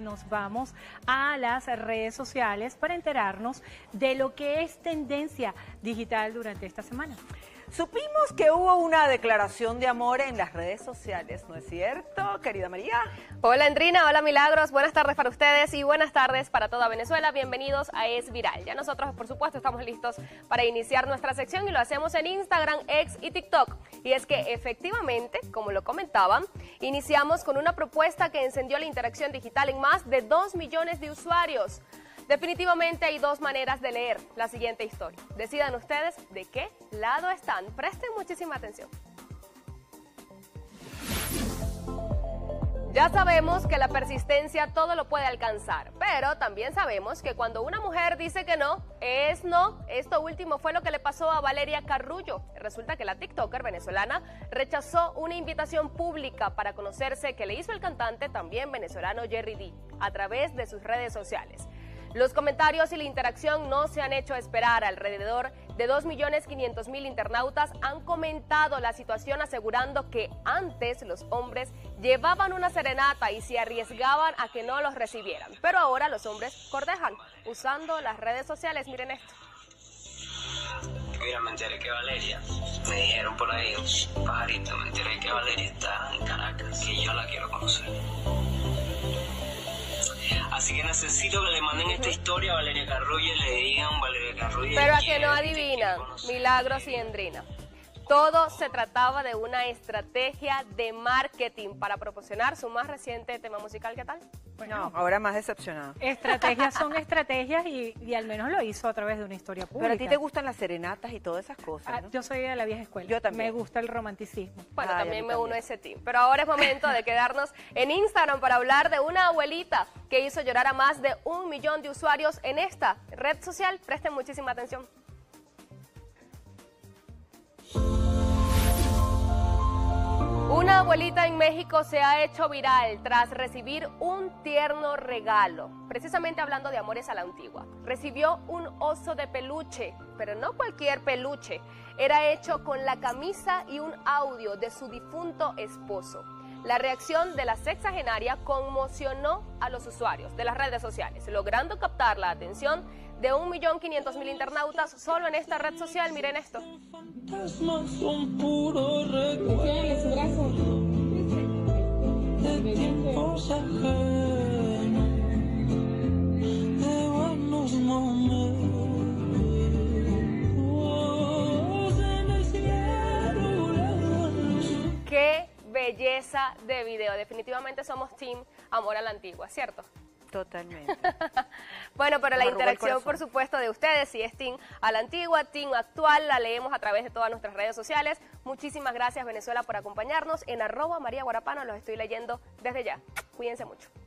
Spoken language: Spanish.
nos vamos a las redes sociales para enterarnos de lo que es tendencia digital durante esta semana. Supimos que hubo una declaración de amor en las redes sociales, ¿no es cierto, querida María? Hola, Andrina, hola, Milagros, buenas tardes para ustedes y buenas tardes para toda Venezuela. Bienvenidos a Es Viral. Ya nosotros, por supuesto, estamos listos para iniciar nuestra sección y lo hacemos en Instagram, X y TikTok. Y es que, efectivamente, como lo comentaban, iniciamos con una propuesta que encendió la interacción digital en más de 2 millones de usuarios. Definitivamente hay dos maneras de leer la siguiente historia. Decidan ustedes de qué lado están. Presten muchísima atención. Ya sabemos que la persistencia todo lo puede alcanzar, pero también sabemos que cuando una mujer dice que no, es no. Esto último fue lo que le pasó a Valeria Carrullo. Resulta que la TikToker venezolana rechazó una invitación pública para conocerse que le hizo el cantante también venezolano Jerry D a través de sus redes sociales. Los comentarios y la interacción no se han hecho esperar. Alrededor de 2.500.000 internautas han comentado la situación asegurando que antes los hombres llevaban una serenata y se arriesgaban a que no los recibieran. Pero ahora los hombres cortejan usando las redes sociales. Miren esto. Mira, me enteré que Valeria, me dijeron por ahí, pajarito, me enteré que Valeria está en Caracas y yo la quiero conocer. Así que necesito que le manden esta historia a Valeria Carrullo y le digan, Valeria Carrullo. Pero a que no adivinan, Milagros y Andrina. Todo se trataba de una estrategia de marketing para proporcionar su más reciente tema musical. ¿Qué tal? Bueno, no, ahora más decepcionada. Estrategias son estrategias y al menos lo hizo a través de una historia pública. Pero a ti te gustan las serenatas y todas esas cosas, ¿no? Yo soy de la vieja escuela. Yo también. Me gusta el romanticismo. Bueno, también me uno a ese team. Pero ahora es momento de quedarnos en Instagram para hablar de una abuelita que hizo llorar a más de 1 millón de usuarios en esta red social. Presten muchísima atención. Una abuelita en México se ha hecho viral tras recibir un tierno regalo. Precisamente hablando de amores a la antigua. Recibió un oso de peluche, pero no cualquier peluche. Era hecho con la camisa y un audio de su difunto esposo. La reacción de la sexagenaria conmocionó a los usuarios de las redes sociales, logrando captar la atención de 1.500.000 internautas solo en esta red social. Miren esto. Son puros recuerdos de tiempos ajenos, de buenos momentos en el cielo. ¡Qué belleza de video! Definitivamente somos team amor a la antigua, ¿cierto? Totalmente. Bueno, pero la interacción, por supuesto, de ustedes, si es team a la antigua, team actual, la leemos a través de todas nuestras redes sociales. Muchísimas gracias, Venezuela, por acompañarnos. En @María Guarapano los estoy leyendo desde ya. Cuídense mucho.